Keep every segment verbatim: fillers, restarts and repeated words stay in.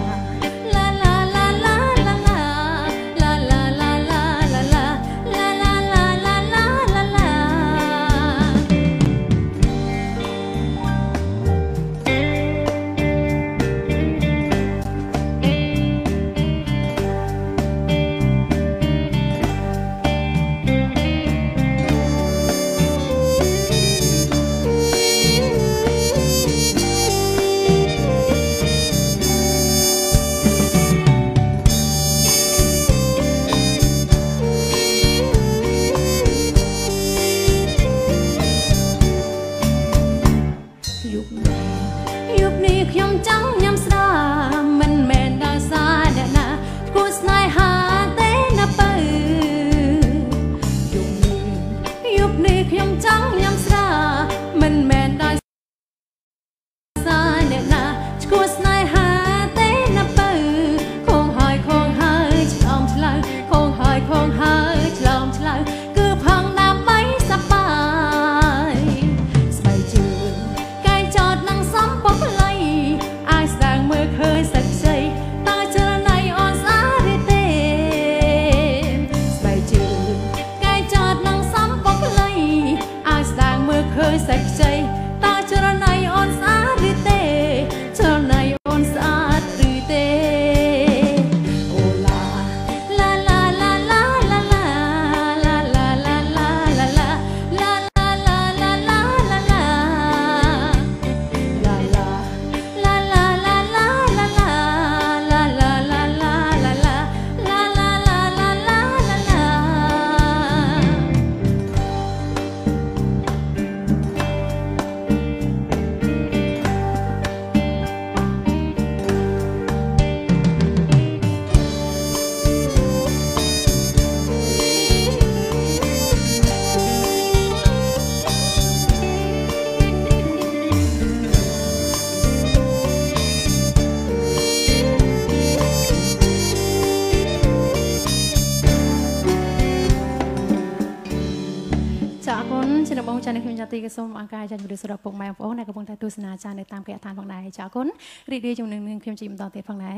ចានៅខ្ញុំចាទីក៏សូមអង្ការចាជំរាបសួរដល់ពុកម៉ែបងប្អូនដែលកំពុងតែទស្សនាចានៅតាមកិច្ចឋានផងដែរចាអរគុណរីករាយជាមួយនឹងខ្ញុំជីបន្តទៀតផងដែរ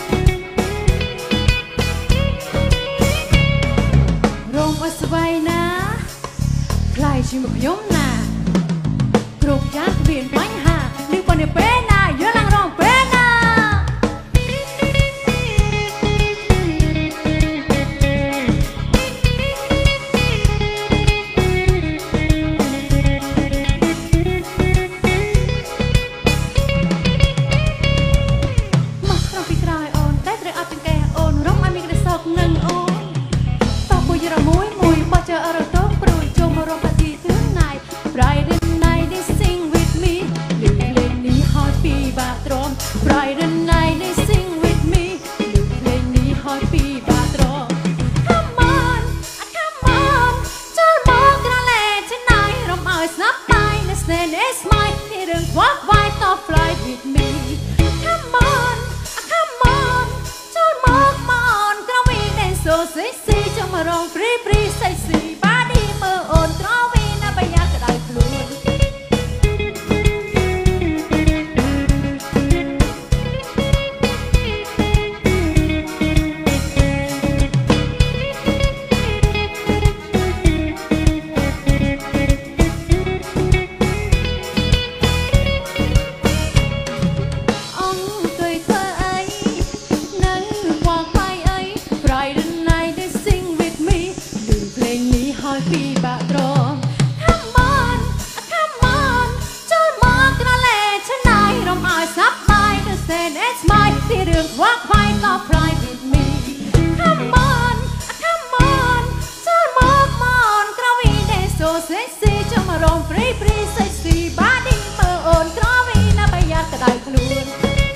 ស្វ័យណាស្រ័យជាមកខ្ញុំណាគ្រប់យ៉ាងគ្មានបញ្ហានឹងប៉ុន្តែពេលណាយើងឡើងរងពេលណាមកក្នុងពីក្រោយអូនតែត្រូវអត់ចង្កេះអូនរំឲ្យមានក្តីសោកនឹងអូនតោះបុយរមួយមួយបោះចើអរតោព្រួយចូលមករំផាទីទឿនណៃ Friday night they sing with me លឺភ្លេងនេះហើយពីបាក់ទ្រាំ Friday night they sing with me លឺភ្លេងនេះហើយពីបាក់ទ្រាំ Come on come on ចូលមកក្រឡេឆ្នៃរំឲ្យស្នាប់ដៃនៅស្នេហ៍នេះស្មៃនេះរឿងខ្វះវាយត Fly with me Come on come on ចូលមកមកក្រវីនេះ So sexy ចូលមករង Free free sexy body មើលអូនក្រវីណាបញ្ញាក្តៅខ្លួនពីបាក់ទ្រាំ Come on come on ចូលមកក្រឡេឆ្នៃរំឲ្យស្នាប់ដៃទៅ Stand and smile ទីរឿងខ្វះខ្វាយក៏ Fly with me Come on come on ចូលមកមកក្រវីនេះ So sexy ចូលមករង Free free sexy body មើលអូនក្រវីណាប្រយ័ត្នក្តៅខ្លួន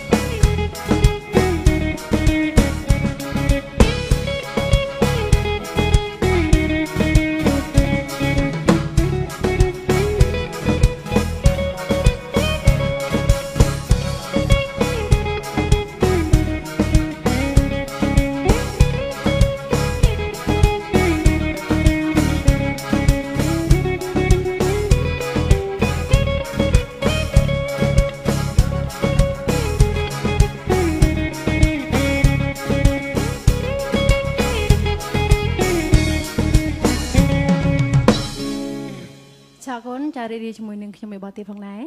ចាកូនចារីរីជាមួយនឹងខ្ញុំឯបោះទៀតផងដែរ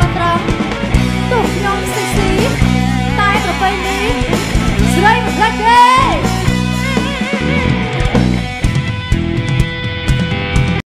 Like that.